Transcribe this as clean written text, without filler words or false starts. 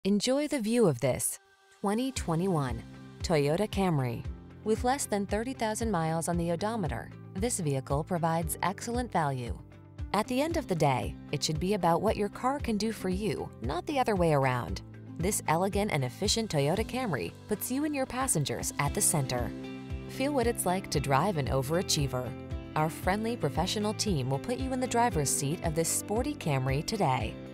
Enjoy the view of this 2021 Toyota Camry. With less than 30,000 miles on the odometer, this vehicle provides excellent value. At the end of the day, it should be about what your car can do for you, not the other way around. This elegant and efficient Toyota Camry puts you and your passengers at the center. Feel what it's like to drive an overachiever. Our friendly professional team will put you in the driver's seat of this sporty Camry today.